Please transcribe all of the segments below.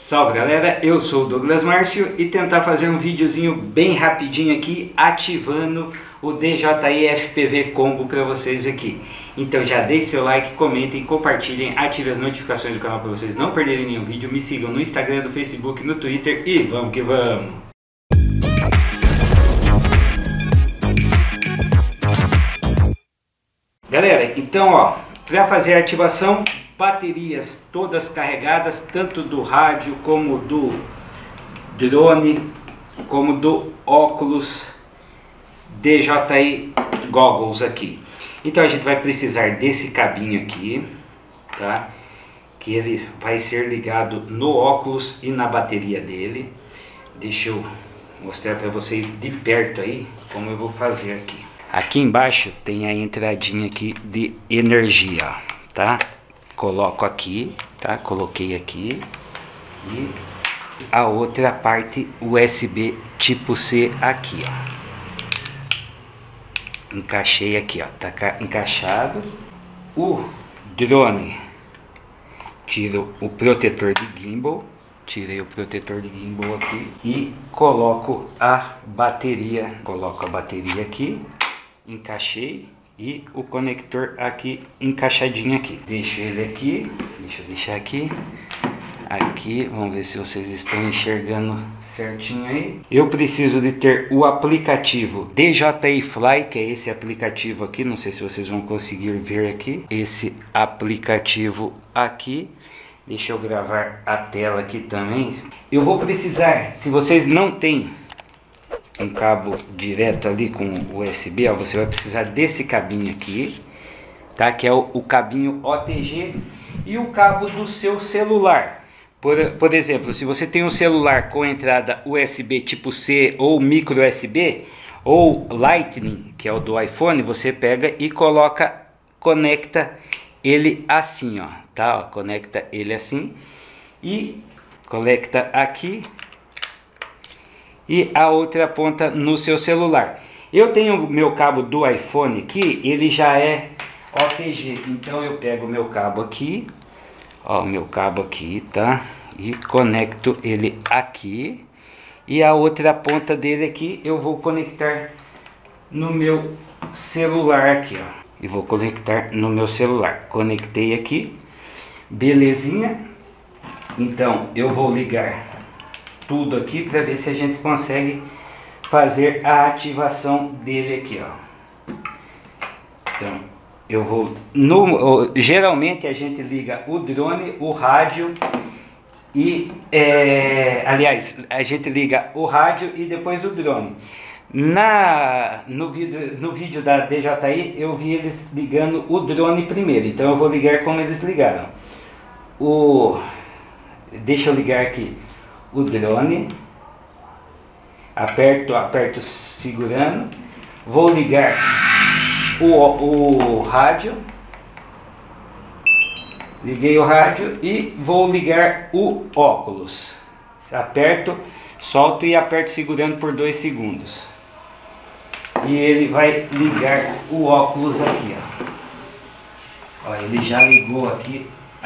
Salve galera, eu sou o Douglas Márcio e tentar fazer um videozinho bem rapidinho aqui ativando o DJI FPV Combo para vocês aqui. Então já deixe seu like, comentem, compartilhem, ativem as notificações do canal para vocês não perderem nenhum vídeo, me sigam no Instagram, no Facebook, no Twitter e vamos que vamos! Galera, então ó, para fazer a ativação, baterias todas carregadas, tanto do rádio como do drone, como do óculos DJI Goggles aqui. Então a gente vai precisar desse cabinho aqui, tá? Que ele vai ser ligado no óculos e na bateria dele. Deixa eu mostrar para vocês de perto aí como eu vou fazer aqui. Aqui embaixo tem a entradinha aqui de energia, tá? Coloco aqui, tá? Coloquei aqui. E a outra parte USB tipo C aqui, ó. Encaixei aqui, ó. Tá encaixado. O drone, tiro o protetor de gimbal. Tirei o protetor de gimbal aqui. E coloco a bateria. Coloco a bateria aqui. Encaixei. E o conector aqui encaixadinho aqui. Deixo ele aqui. Deixa eu deixar aqui. Aqui, vamos ver se vocês estão enxergando certinho aí. Eu preciso de ter o aplicativo DJI Fly, que é esse aplicativo aqui. Não sei se vocês vão conseguir ver aqui. Esse aplicativo aqui. Deixa eu gravar a tela aqui também. Eu vou precisar, se vocês não têm um cabo direto ali com USB, ó, você vai precisar desse cabinho aqui, tá? Que é o cabinho OTG e o cabo do seu celular. Por exemplo, se você tem um celular com entrada USB tipo C ou micro USB ou Lightning, que é o do iPhone, você pega e conecta ele assim, ó, tá? Ó, conecta ele assim e conecta aqui. E a outra ponta no seu celular. Eu tenho o meu cabo do iPhone aqui, ele já é OTG. Então eu pego o meu cabo aqui, ó, o meu cabo aqui, tá? E conecto ele aqui. E a outra ponta dele aqui eu vou conectar no meu celular aqui, ó. E vou conectar no meu celular. Conectei aqui, belezinha. Então eu vou ligar tudo aqui para ver se a gente consegue fazer a ativação dele aqui, ó. Então eu vou geralmente a gente liga o drone, o rádio e aliás, a gente liga o rádio e depois o drone. No vídeo da DJI eu vi eles ligando o drone primeiro, então eu vou ligar como eles ligaram. Deixa eu ligar aqui o drone, aperto segurando, vou ligar o rádio, liguei o rádio e vou ligar o óculos, aperto, solto e aperto segurando por 2 segundos e ele vai ligar o óculos aqui, ó. Ó, ele já ligou aqui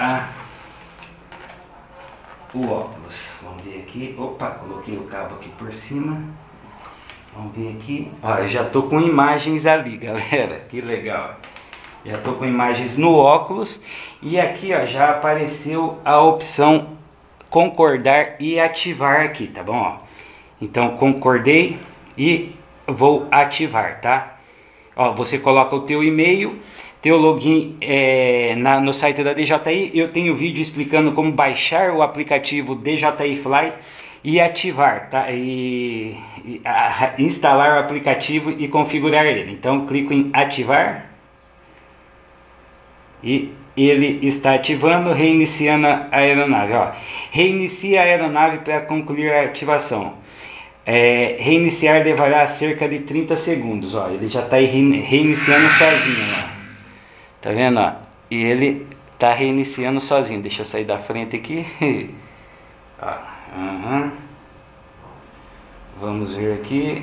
o óculos. Vamos ver aqui. Opa, coloquei o cabo aqui por cima. Vamos ver aqui. Ó, eu já tô com imagens ali, galera. Que legal. Já tô com imagens no óculos. E aqui, ó, já apareceu a opção concordar e ativar aqui, tá bom? Ó, então, concordei e vou ativar, tá? Ó, você coloca o teu e-mail, teu login no site da DJI. Eu tenho vídeo explicando como baixar o aplicativo DJI Fly e ativar, tá? Instalar o aplicativo e configurar ele. Então clico em ativar e ele está ativando, reiniciando a aeronave. Ó, reinicia a aeronave para concluir a ativação. Reiniciar levará cerca de 30 segundos. Ó, ele já está reiniciando sozinho, ó. Tá vendo, ó? E ele tá reiniciando sozinho. Deixa eu sair da frente aqui. Ó, vamos ver aqui.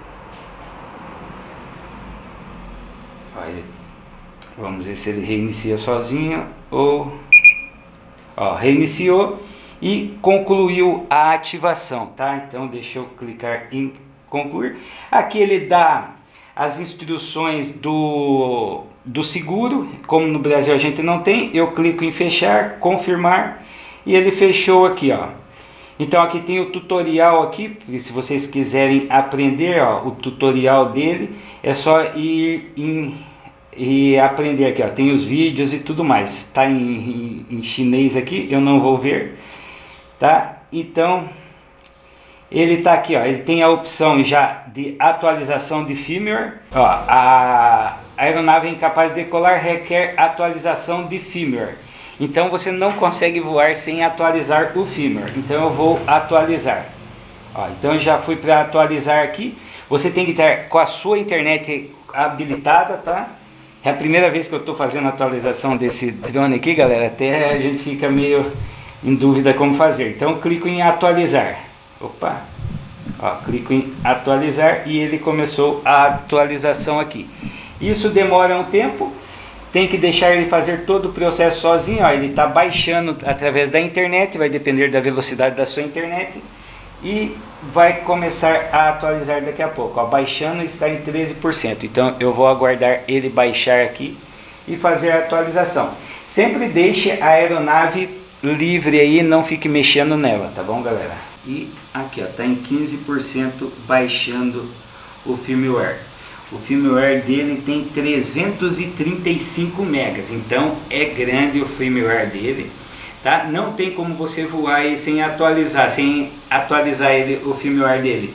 Olha, vamos ver se ele reinicia sozinho ou... Ó, reiniciou. e concluiu a ativação, tá? Então deixa eu clicar em concluir. Aqui ele dá as instruções do seguro, como no Brasil a gente não tem, eu clico em fechar, confirmar e ele fechou aqui, ó. Então aqui tem o tutorial aqui, se vocês quiserem aprender, ó, o tutorial dele, é só ir e aprender aqui, ó, tem os vídeos e tudo mais, tá em chinês aqui, eu não vou ver, tá? Então ele tá aqui, ó, ele tem a opção já de atualização de firmware, ó, a aeronave incapaz de decolar requer atualização de firmware. Então você não consegue voar sem atualizar o firmware. Então eu vou atualizar. Ó, então eu já fui para atualizar aqui. Você tem que estar com a sua internet habilitada, tá? É a primeira vez que eu estou fazendo a atualização desse drone aqui, galera. Até a gente fica meio em dúvida como fazer. Então eu clico em atualizar. Opa! Ó, clico em atualizar e ele começou a atualização aqui. Isso demora um tempo. Tem que deixar ele fazer todo o processo sozinho, ó, ele está baixando através da internet, vai depender da velocidade da sua internet e vai começar a atualizar daqui a pouco, ó, baixando está em 13%, então eu vou aguardar ele baixar aqui e fazer a atualização. Sempre deixe a aeronave livre aí, não fique mexendo nela, tá bom, galera? E aqui, ó, tá em 15% baixando o firmware. O firmware dele tem 335 megas, então é grande o firmware dele, tá? Não tem como você voar aí sem atualizar ele, o firmware dele.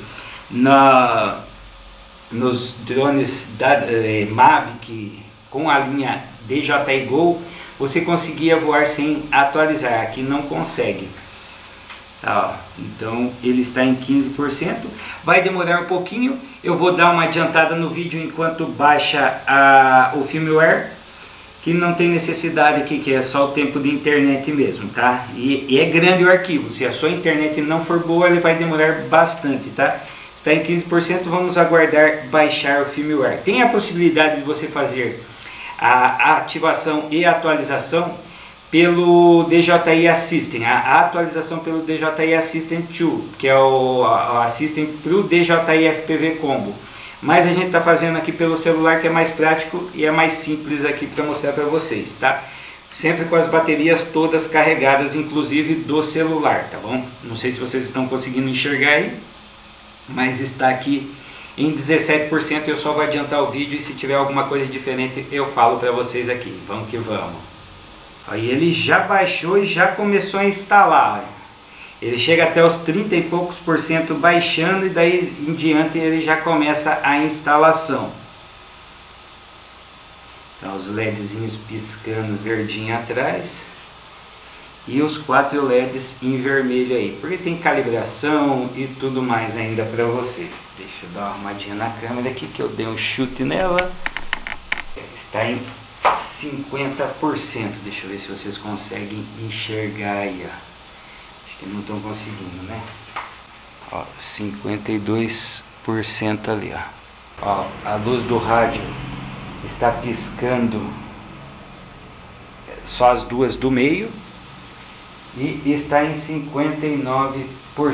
Nos drones da Mavic com a linha DJI Go, você conseguia voar sem atualizar, aqui não consegue. Tá, ó. Então ele está em 15%, vai demorar um pouquinho, eu vou dar uma adiantada no vídeo enquanto baixa o firmware, que não tem necessidade aqui, que é só o tempo de internet mesmo, tá? E é grande o arquivo, se a sua internet não for boa, ele vai demorar bastante, tá? Está em 15%, vamos aguardar baixar o firmware. Tem a possibilidade de você fazer a ativação e a atualização pelo DJI Assistant, a atualização pelo DJI Assistant 2, que é o Assistant para o DJI FPV Combo. Mas a gente está fazendo aqui pelo celular, que é mais prático e é mais simples aqui para mostrar para vocês, tá? Sempre com as baterias todas carregadas, inclusive do celular, tá bom? Não sei se vocês estão conseguindo enxergar aí, mas está aqui em 17%, eu só vou adiantar o vídeo e se tiver alguma coisa diferente eu falo para vocês aqui. Vamos que vamos. Aí ele já baixou e já começou a instalar. Ele chega até os 30 e poucos % baixando e daí em diante ele já começa a instalação. Então os LEDzinhos piscando verdinho atrás e os 4 LEDs em vermelho aí, porque tem calibração e tudo mais ainda para vocês. Deixa eu dar uma arrumadinha na câmera aqui que eu dei um chute nela. Está em 50%, deixa eu ver se vocês conseguem enxergar aí, ó. Acho que não estão conseguindo, né? Ó, 52% ali, ó. Ó, a luz do rádio está piscando só as duas do meio e está em 59%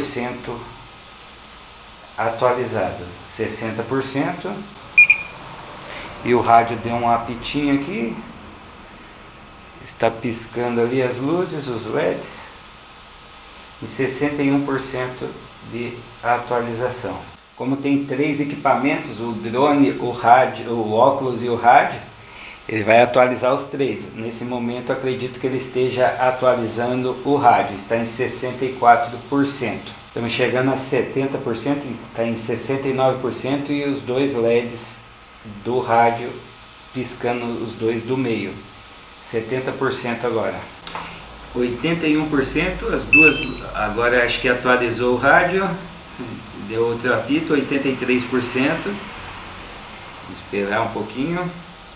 atualizado, 60%. E o rádio deu um apitinho aqui, está piscando ali as luzes, os LEDs, e 61% de atualização. Como tem 3 equipamentos, o drone, o rádio, o óculos e o rádio, ele vai atualizar os 3. Nesse momento acredito que ele esteja atualizando o rádio, está em 64%. Estamos chegando a 70%, está em 69% e os 2 LEDs do rádio piscando os 2 do meio, 70% agora, 81%, as duas, agora acho que atualizou o rádio, deu outro apito, 83%, esperar um pouquinho,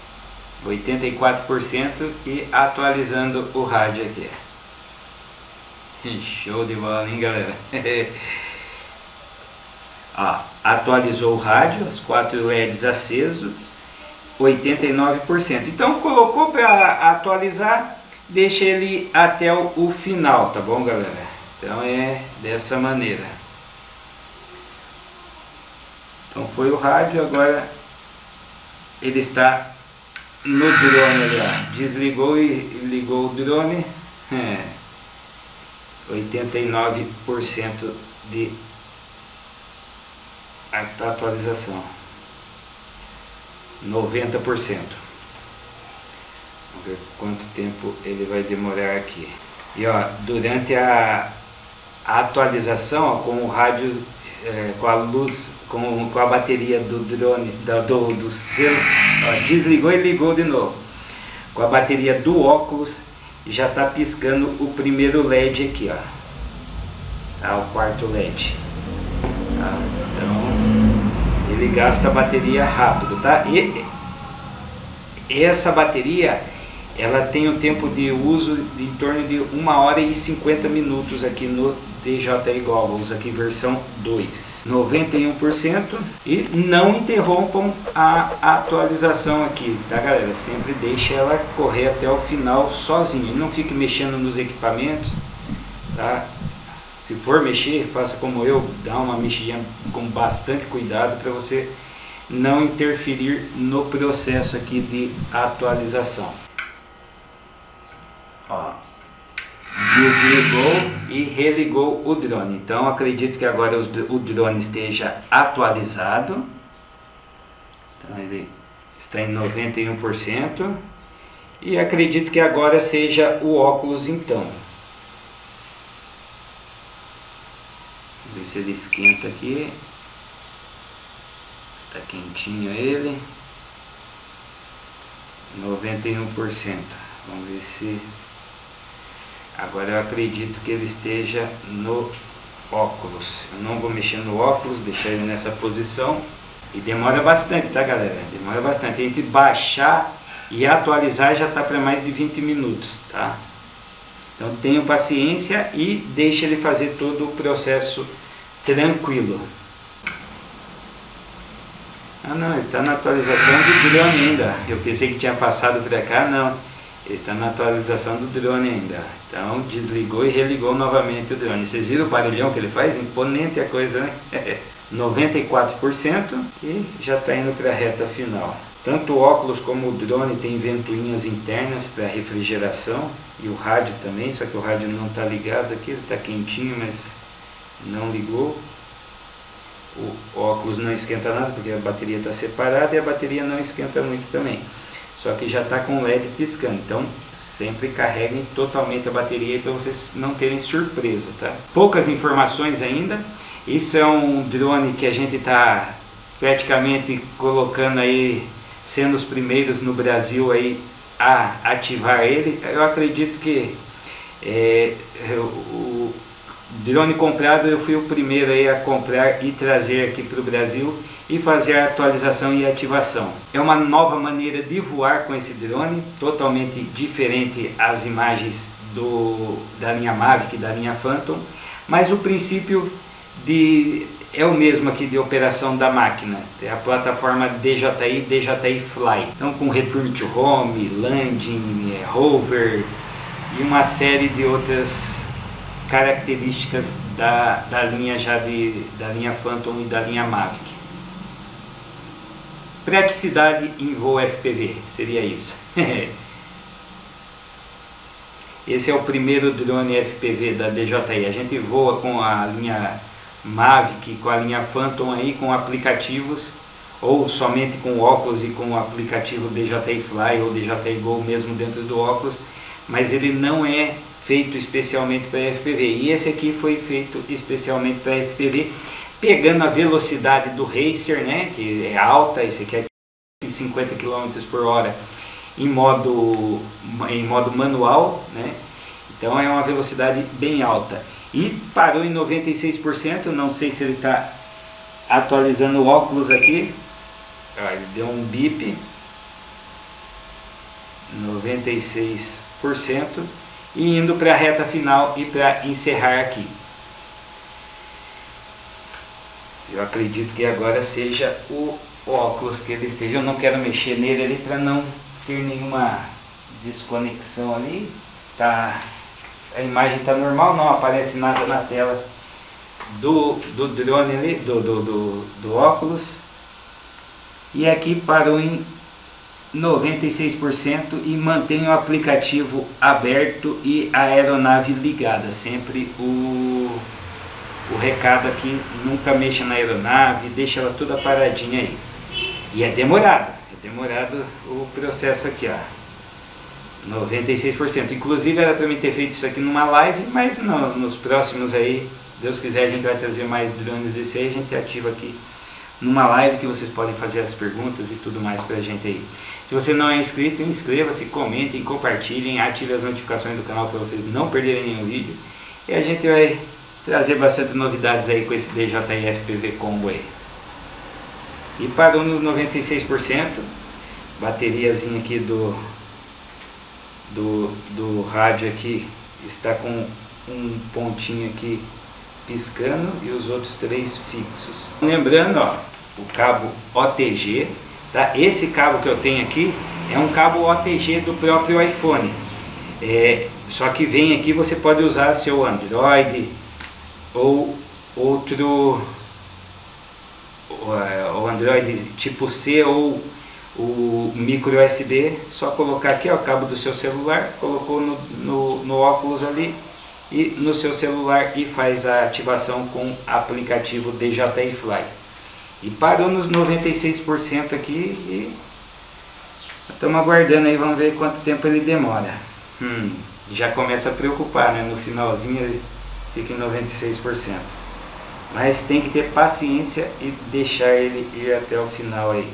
84% e atualizando o rádio aqui. Show de bola, hein, galera? Ó, atualizou o rádio, os 4 LEDs acesos, 89%. Então colocou para atualizar, deixa ele até o final, tá bom, galera? Então é dessa maneira. Então foi o rádio, agora ele está no drone ali, ó. Desligou e ligou o drone. 89% de atualização. 90%. Vamos ver quanto tempo ele vai demorar aqui. E ó, durante a atualização, ó, com o rádio, com a luz, com a bateria do drone, do selo, ó, desligou e ligou de novo. Com a bateria do óculos, já está piscando o primeiro LED aqui, ó. Tá, o quarto LED. Tá? Então, ele gasta a bateria rápido, tá? E essa bateria, ela tem um tempo de uso de em torno de 1 hora e 50 minutos aqui no DJI Goggles, aqui versão 2, 91%, e não interrompam a atualização aqui, tá galera? Sempre deixe ela correr até o final sozinha, não fique mexendo nos equipamentos, tá? Se for mexer, faça como eu, dá uma mexidinha com bastante cuidado para você não interferir no processo aqui de atualização. Ó, desligou e religou o drone. Então acredito que agora o drone esteja atualizado. Então ele está em 91%. E acredito que agora seja o óculos então. Vamos ver se ele esquenta aqui. Tá quentinho ele. 91%. Vamos ver se... Agora eu acredito que ele esteja no óculos. Eu não vou mexer no óculos, deixar ele nessa posição. E demora bastante, tá galera? Demora bastante. Entre baixar e atualizar já está para mais de 20 minutos, tá? Então tenham paciência e deixe ele fazer todo o processo tranquilo. Ah não, ele está na atualização do drone ainda. Eu pensei que tinha passado para cá, não. Ele está na atualização do drone ainda. Então desligou e religou novamente o drone. Vocês viram o barulhão que ele faz? Imponente a coisa, né? 94% e já está indo para a reta final. Tanto o óculos como o drone tem ventoinhas internas para refrigeração. E o rádio também, só que o rádio não está ligado aqui. Ele está quentinho, mas não ligou. O óculos não esquenta nada porque a bateria está separada e a bateria não esquenta muito também. Só que já está com o LED piscando, então sempre carreguem totalmente a bateria para vocês não terem surpresa, tá? Poucas informações ainda. Isso é um drone que a gente está praticamente colocando aí, sendo os primeiros no Brasil aí a ativar ele. Eu acredito que o drone comprado eu fui o primeiro aí a comprar e trazer aqui para o Brasil e fazer a atualização e ativação. É uma nova maneira de voar com esse drone, totalmente diferente às imagens da linha Mavic, da linha Phantom, mas o princípio é o mesmo aqui de operação da máquina. É a plataforma DJI Fly. Então com Return to Home, Landing, Hover e uma série de outras características da linha da linha Phantom e da linha Mavic. Praticidade em voo FPV, seria isso. Esse é o primeiro drone FPV da DJI. A gente voa com a linha Mavic, com a linha Phantom aí, com aplicativos, ou somente com óculos e com o aplicativo DJI Fly ou DJI Go mesmo dentro do óculos, mas ele não é feito especialmente para FPV. E esse aqui foi feito especialmente para FPV, pegando a velocidade do Racer, né, que é alta. Esse aqui é 50 km por hora em modo manual, né? Então é uma velocidade bem alta. E parou em 96%, não sei se ele está atualizando o óculos aqui. Ele deu um bip. 96%. E indo para a reta final e para encerrar aqui. Eu acredito que agora seja o óculos que ele esteja. Eu não quero mexer nele ali para não ter nenhuma desconexão ali. Tá a imagem está normal, não aparece nada na tela do drone ali, do óculos. E aqui parou em 96% e mantém o aplicativo aberto e a aeronave ligada. Sempre o recado aqui, nunca mexa na aeronave, deixa ela toda paradinha aí. E é demorado o processo aqui, ó. 96%. Inclusive era para mim ter feito isso aqui numa live, mas nos próximos aí, Deus quiser, a gente vai trazer mais drones desse aí, a gente ativa aqui numa live que vocês podem fazer as perguntas e tudo mais pra gente aí. Se você não é inscrito, inscreva-se, comentem, compartilhem, ative as notificações do canal para vocês não perderem nenhum vídeo. E a gente vai trazer bastante novidades aí com esse DJI FPV Combo aí. E parou nos 96%. Bateriazinha aqui do rádio aqui está com um pontinho aqui piscando e os outros 3 fixos. Lembrando, ó, o cabo OTG, tá? Esse cabo que eu tenho aqui é um cabo OTG do próprio iPhone. Só que vem aqui, você pode usar seu Android ou outro, o Android tipo C ou o micro USB. Só colocar aqui, ó, o cabo do seu celular, colocou no óculos ali e no seu celular e faz a ativação com o aplicativo DJI Fly. E parou nos 96% aqui e estamos aguardando aí, vamos ver quanto tempo ele demora. Já começa a preocupar, né? No finalzinho ele fica em 96%. Mas tem que ter paciência e deixar ele ir até o final aí.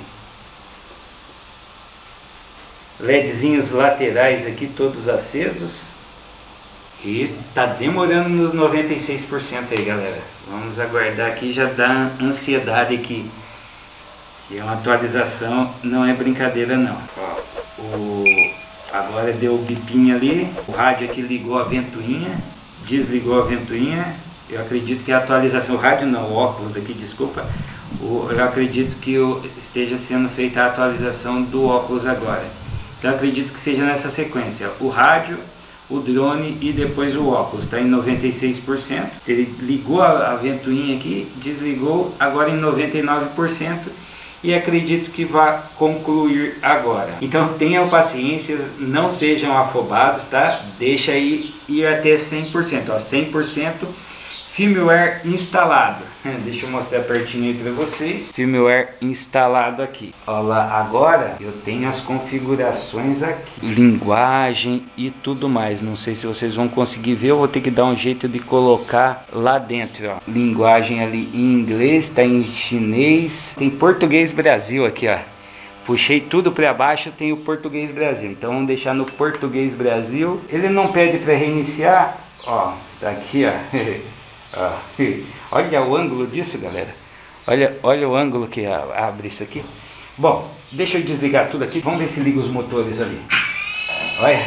LEDzinhos laterais aqui todos acesos. E tá demorando nos 96% aí, galera. Vamos aguardar aqui, já dá ansiedade aqui. E é uma atualização, não é brincadeira não. Ó, agora deu o bipinho ali, o rádio aqui ligou a ventoinha, desligou a ventoinha. Eu acredito que a atualização, o rádio não, o óculos aqui, desculpa. Eu acredito que esteja sendo feita a atualização do óculos agora. Então eu acredito que seja nessa sequência. O rádio, o drone e depois o óculos. Está em 96%. Ele ligou a ventoinha aqui, desligou, agora em 99%. E acredito que vai concluir agora. Então tenham paciência, não sejam afobados, tá? Deixa aí ir até 100%. Ó, 100%. Firmware instalado. Deixa eu mostrar pertinho aí para vocês. Firmware instalado aqui. Olha lá, agora eu tenho as configurações aqui. Linguagem e tudo mais. Não sei se vocês vão conseguir ver. Eu vou ter que dar um jeito de colocar lá dentro. Ó. Linguagem ali em inglês, tá em chinês. Tem português Brasil aqui, ó. Puxei tudo para baixo, tem o português Brasil. Então vamos deixar no português Brasil. Ele não pede para reiniciar. Ó, tá aqui, ó. Olha o ângulo disso, galera. Olha o ângulo que abre isso aqui. Bom, deixa eu desligar tudo aqui. Vamos ver se liga os motores ali. Olha.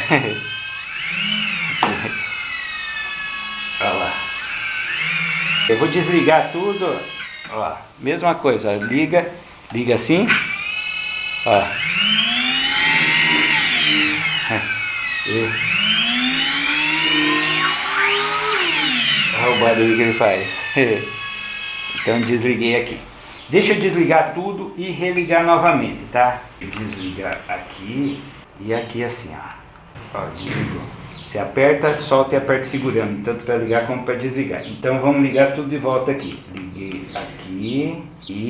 Olha lá. Eu vou desligar tudo. Ó, mesma coisa, ó. Liga assim. Ó. Olha o barulho que ele faz. Então desliguei aqui. Deixa eu desligar tudo e religar novamente, tá? Desligar aqui e aqui assim, ó. Ó, desligou. Você aperta, solta e aperta segurando, tanto para ligar como para desligar. Então vamos ligar tudo de volta aqui. Liguei aqui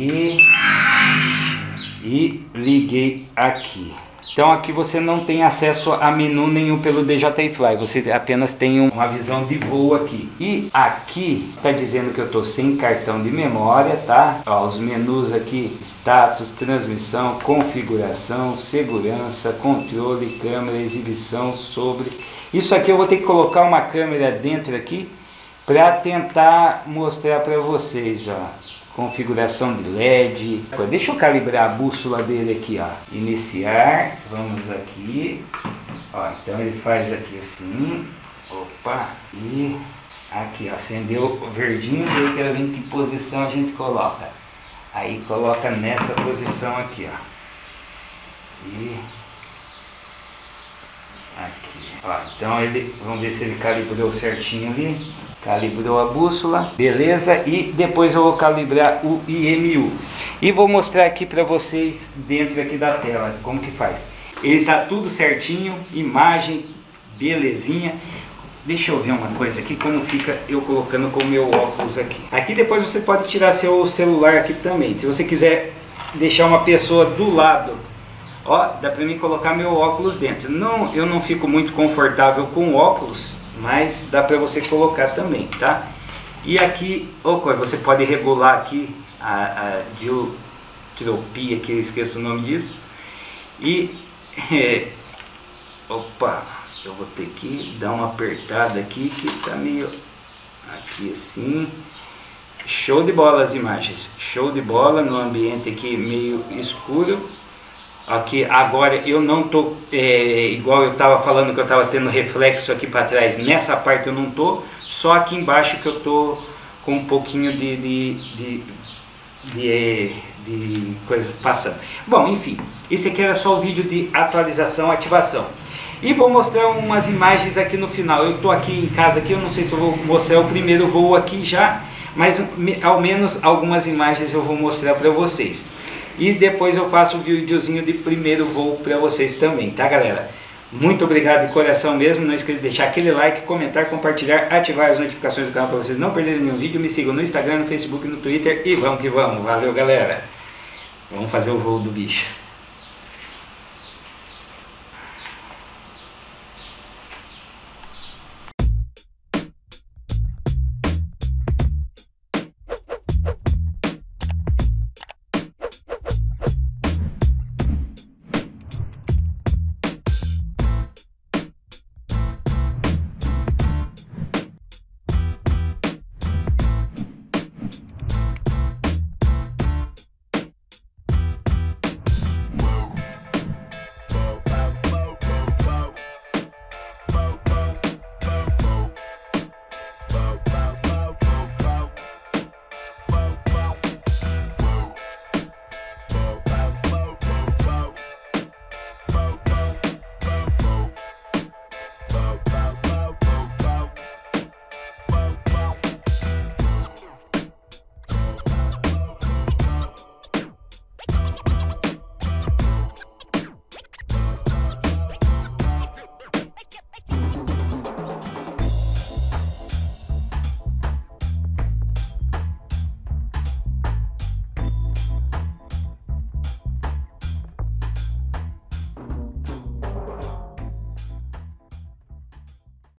e liguei aqui. Então aqui você não tem acesso a menu nenhum pelo DJI Fly, você apenas tem uma visão de voo aqui. E aqui está dizendo que eu estou sem cartão de memória, tá? Ó, os menus aqui, status, transmissão, configuração, segurança, controle, câmera, exibição, sobre... Isso aqui eu vou ter que colocar uma câmera dentro aqui para tentar mostrar para vocês, ó. Configuração de LED. Deixa eu calibrar a bússola dele aqui, ó. Iniciar, vamos aqui. Ó, então ele faz aqui assim. Opa, e aqui, ó, acendeu o verdinho, e aí quero ver em que posição a gente coloca. Aí coloca nessa posição aqui, ó. E aqui. Ó, então ele, vamos ver se ele calibrou certinho ali. Calibrou a bússola, beleza, e depois eu vou calibrar o IMU e vou mostrar aqui para vocês dentro aqui da tela como que faz. Ele tá tudo certinho, imagem belezinha. Deixa eu ver uma coisa aqui, quando fica eu colocando com o meu óculos aqui. Aqui depois você pode tirar seu celular aqui também, se você quiser deixar uma pessoa do lado. Ó, dá para mim colocar meu óculos dentro. Não, eu não fico muito confortável com óculos, mas dá para você colocar também, tá? E aqui, você pode regular aqui a diotropia, que eu esqueço o nome disso. E, eu vou ter que dar uma apertada aqui, que tá meio aqui assim. Show de bola as imagens, show de bola no ambiente aqui meio escuro. Aqui agora eu não tô igual eu tava falando que eu tava tendo reflexo aqui para trás, nessa parte eu não tô, só aqui embaixo que eu tô com um pouquinho de coisa passando. Bom, enfim, esse aqui era só o vídeo de atualização, ativação. E vou mostrar umas imagens aqui no final. Eu tô aqui em casa aqui, eu não sei se eu vou mostrar o primeiro voo aqui já, mas ao menos algumas imagens eu vou mostrar para vocês. E depois eu faço um videozinho de primeiro voo para vocês também, tá galera? Muito obrigado de coração mesmo, não esqueça de deixar aquele like, comentar, compartilhar, ativar as notificações do canal para vocês não perderem nenhum vídeo. Me sigam no Instagram, no Facebook, no Twitter e vamos que vamos. Valeu galera! Vamos fazer o voo do bicho.